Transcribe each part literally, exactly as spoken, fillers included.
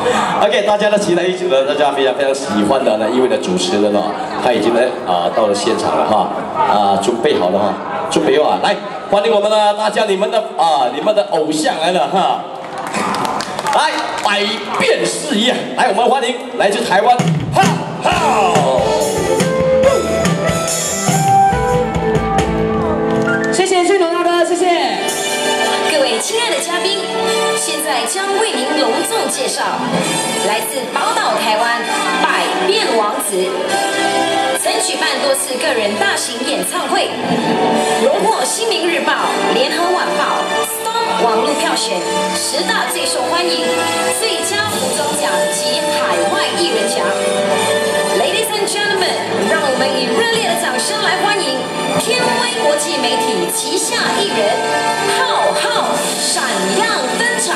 OK， 大家的期待一组呢，大家非常非常喜欢的呢一位的主持人哦，他已经呢啊到了现场了哈，啊准备好了哈，准备啊，来欢迎我们的大家，你们的啊你们的偶像来了哈，来百变事业，来我们欢迎来自台湾，哈哈。 谢谢俊龙大哥，谢谢各位亲爱的嘉宾，现在将为您隆重介绍来自宝岛台湾百变王子，曾举办多次个人大型演唱会，荣获《新民日报》、《联合晚报》、Storm 网络票选十大最受欢迎、最佳服装奖及海外艺人奖。Ladies and gentlemen， 让我们以热烈的掌声来欢迎天威国际媒体旗下艺人浩浩闪亮登场。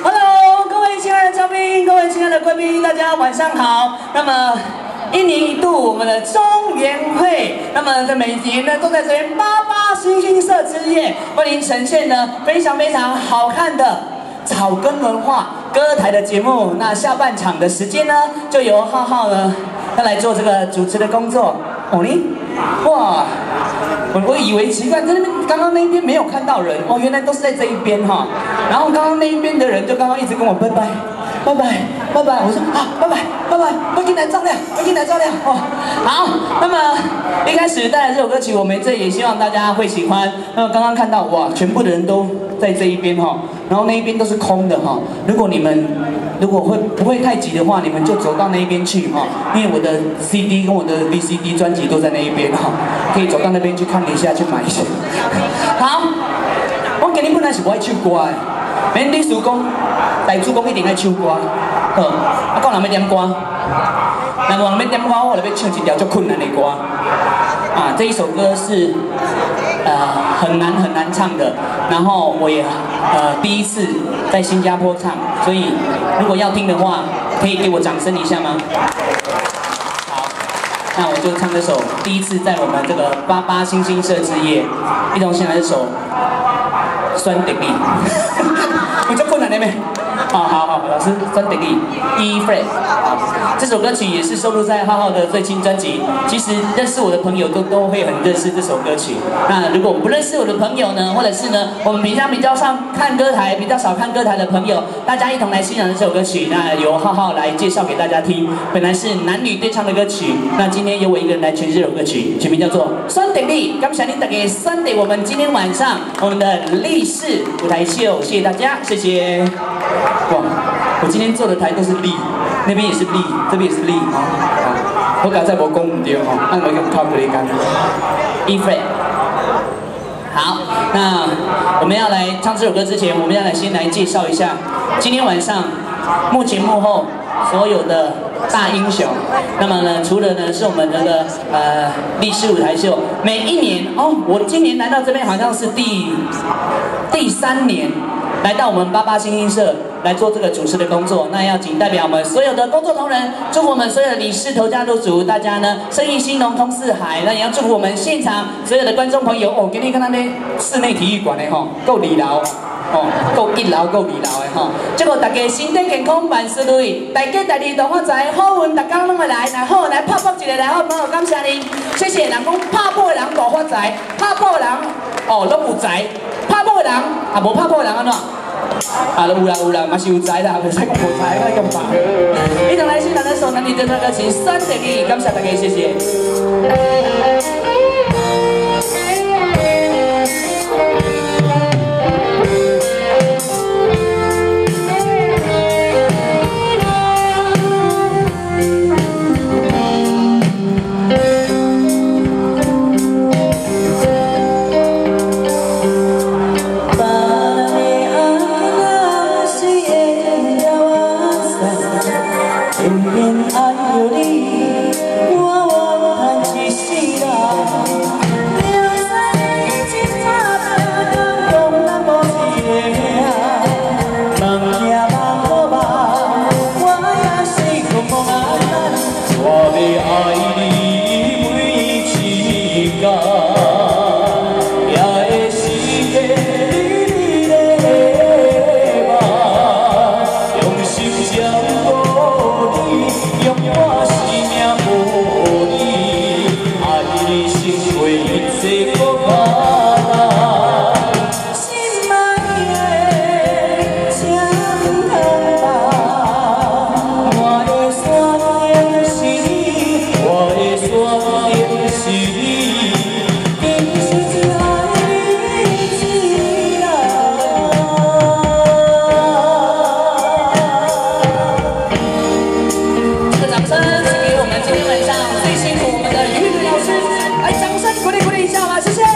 晚上好。那么一年一度入我们的中原会。那么在每年呢，都在这边八八星星社之夜，为您呈现呢非常非常好看的草根文化歌台的节目。那下半场的时间呢，就由浩浩呢要来做这个主持的工作。哦，你哇，我我以为奇怪，在那边刚刚那一边没有看到人哦，原来都是在这一边哈。然后刚刚那一边的人就刚刚一直跟我拜拜。拜拜拜拜，我说啊，拜拜拜拜，我进来照亮，我进来照亮哦。好，那么一开始带来这首歌曲，我们这也希望大家会喜欢。那么刚刚看到哇，全部的人都在这一边哈，然后那一边都是空的哈。如果你们如果会不会太急的话，你们就走到那一边去哈，因为我的 C D 跟我的 V C D 专辑都在那一边哈，可以走到那边去看一下，去买一下。好，我今日本来是不爱唱歌的。免你叔公，大主公一定爱唱歌，好，啊，讲人要点歌，那么人要点歌，我就要唱一条足困难的歌，啊，这一首歌是呃很难很难唱的，然后我也呃第一次在新加坡唱，所以如果要听的话，可以给我掌声一下吗？好，那我就唱这首第一次在我们这个八八星星社之夜，一同先来这首《酸顶力》。有这困难的没？好好好，老师酸顶力 E flat。好，这首歌曲也是收录在浩浩的最新专辑。其实认识我的朋友都都会很认识这首歌曲。那如果不认识我的朋友呢，或者是呢，我们平常比较上看歌台，比较少看歌台的朋友，大家一同来欣赏这首歌曲。那由浩浩来介绍给大家听。本来是男女对唱的歌曲，那今天由我一个人来诠释这首歌曲，曲名叫做《酸顶力》。感谢您大家酸顶我们今天晚上我们的立式舞台秀，谢谢大家，谢谢。哇，我今天做的台都是立，那边也是立，这边也是立啊。好，我刚才无讲唔对吼，按我用靠过来讲。E flat。好，那我们要来唱这首歌之前，我们要来先来介绍一下今天晚上幕前幕后所有的大英雄。那么呢，除了呢是我们这个呃立式舞台秀，每一年哦，我今年来到这边好像是第第三年。来到我们八八星星社来做这个主持的工作，那要仅代表我们所有的工作同仁，祝福我们所有的理事头家入主，大家呢生意兴隆通四海。那也要祝福我们现场所有的观众朋友哦，今天看到呢室内体育馆的吼，够二楼哦，够一楼够二楼的吼，祝福大家身体健康万事如意，大家大利大发财，好运大家拢会来，来好来拍爆一个来好，好感谢您，谢谢。人讲拍爆的人大发财，拍爆的人哦拢有财。拍破的人啊，无拍破的人安怎？啊，有啦有啦，嘛是有财啦，袂使讲无财，那咁白。一同来欣赏这首男女对唱歌曲《酸顶力》，感谢大家，谢谢。谢谢。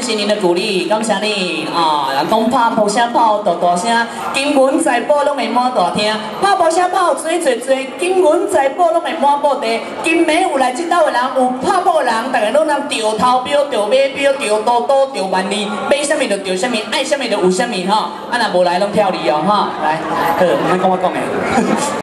谢您的鼓励，感谢你啊！人讲拍无声炮大大声，金文财宝拢会满大厅，拍无声炮做做做，金文财宝拢会满布袋。金美有来这道的人，有拍布的人，大家拢能钓头标、钓马标、钓多多、钓万里，买什么就钓什么，爱什么就有什么哈。啊，若无来拢跳你哦哈，来，好，莫讲我讲的。